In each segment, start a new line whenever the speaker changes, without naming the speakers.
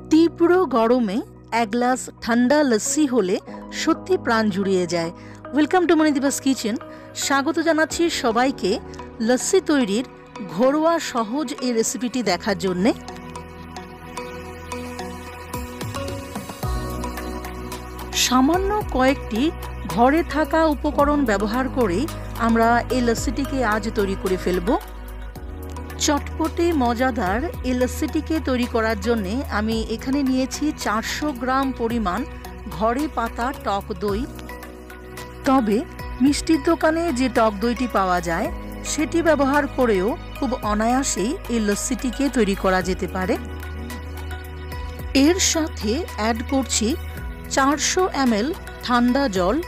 তীব্র গরমে এক গ্লাস ঠান্ডা লস্যি হলে সত্যি প্রাণ জুড়িয়ে যায়। Welcome to Monidipa's kitchen. স্বাগত জানাচ্ছি সবাইকে লস্যি তৈরির ঘরোয়া সহজ এই রেসিপিটি দেখার জন্যে। সামান্য কয়েকটি ঘরে থাকা উপকরণ ব্যবহার করেই আমরা এই লস্যিটিকে আজ তৈরি করে ফেলব। চটপটে মজাদার এই লস্যিটিকে তৈরি করার জন্যে আমি এখানে নিয়েছি 400 গ্রাম পরিমাণ ঘরে পাতা টক দই। তবে মিষ্টির দোকানে যে টক দইটি পাওয়া যায় সেটি ব্যবহার করেও খুব অনায়াসেই এই লস্যিটিকে তৈরি করা যেতে পারে। এর সাথে অ্যাড করছি 400 ml ঠান্ডা জল।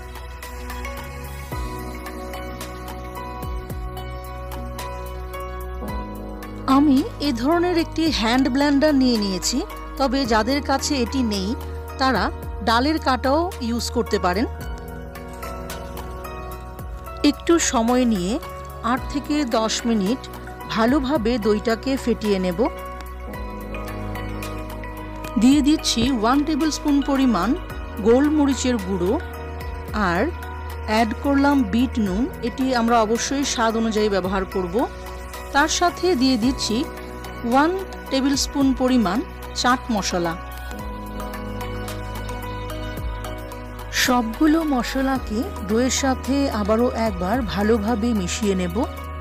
আমি এ ধরনের একটি হ্যান্ড ব্লেন্ডার নিয়ে নিয়েছি, তবে যাদের কাছে এটি নেই তারা ডালের কাটাও ইউজ করতে পারেন। একটু সময় নিয়ে 8 থেকে 10 মিনিট ভালোভাবে দইটাকে ফেটিয়ে নেব। দিয়ে দিচ্ছি 1 টেবিল স্পুন পরিমাণ গোলমরিচের গুঁড়ো আর অ্যাড করলাম বিট নুন। এটি আমরা অবশ্যই স্বাদ অনুযায়ী ব্যবহার করব। তার সাথে দিয়ে দিচ্ছি 1 টেবিল স্পুন পরিমাণ চাট মশলা। সবগুলো মশলাকে দইয়ের সাথে আবারও একবার ভালোভাবে মিশিয়ে নেব।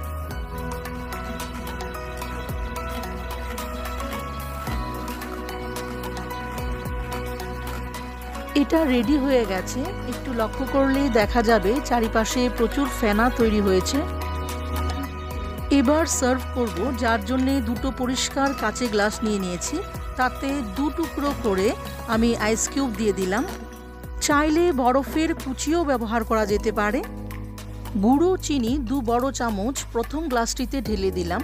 এটা রেডি হয়ে গেছে। একটু লক্ষ্য করলেই দেখা যাবে চারিপাশে প্রচুর ফেনা তৈরি হয়েছে। এবার সার্ভ করব, যার জন্য দুটো পরিষ্কার কাঁচের গ্লাস নিয়ে নিয়েছি। তাতে 2 টুকরো করে আমি আইস কিউব দিয়ে দিলাম। চাইলে বরফের কুচিও ব্যবহার করা যেতে পারে। গুঁড়ো চিনি 2 বড় চামচ প্রথম গ্লাসটিতে ঢেলে দিলাম।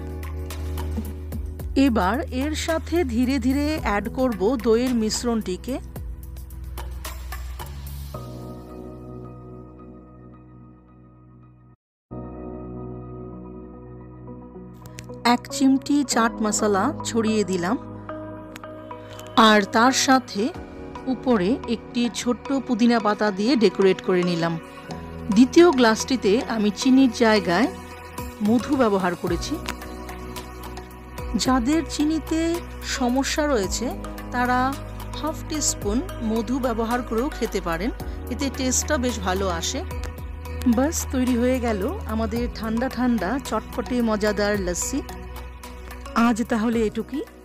এবার এর সাথে ধীরে ধীরে অ্যাড করব দইয়ের মিশ্রণটিকে। এক চিমটি চাট মশলা ছড়িয়ে দিলাম আর তার সাথে উপরে একটি ছোট্ট পুদিনা পাতা দিয়ে ডেকোরেট করে নিলাম। দ্বিতীয় গ্লাসটিতে আমি চিনির জায়গায় মধু ব্যবহার করেছি। যাদের চিনিতে সমস্যা রয়েছে তারা হাফ টিস্পুন মধু ব্যবহার করেও খেতে পারেন, এতে টেস্টটা বেশ ভালো আসে। বাস তৈরি হয়ে গেল আমাদের ঠান্ডা ঠান্ডা চটপটে মজাদার লস্যি। আজ তাহলে এটুকুই।